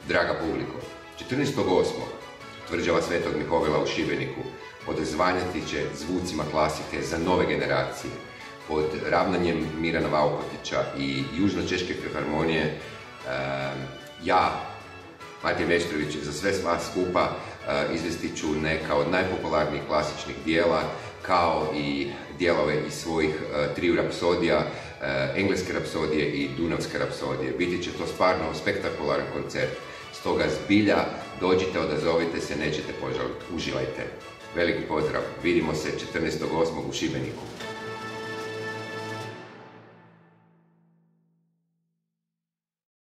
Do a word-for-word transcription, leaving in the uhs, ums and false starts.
Draga publiko, četrnaestog osmog tvrđava Svetog Mihovila u Šibeniku odzvanjati će zvucima klasike za nove generacije. Pod ravnanjem Mirana Vaukotića i Južno-Češke filharmonije ja, Martin Veštrović, za sve vas skupa izvestit ću neka od najpopularnijih klasičnih dijela, kao i dijelove iz svojih triju rapsodija, Engleske rapsodije i Dunavske rapsodije. Biti će to stvarno spektakularan koncert. Stoga zbilja dođite, odazovite se, nećete požaliti. Uživajte. Veliki pozdrav. Vidimo se četrnaestog osmog u Šibeniku.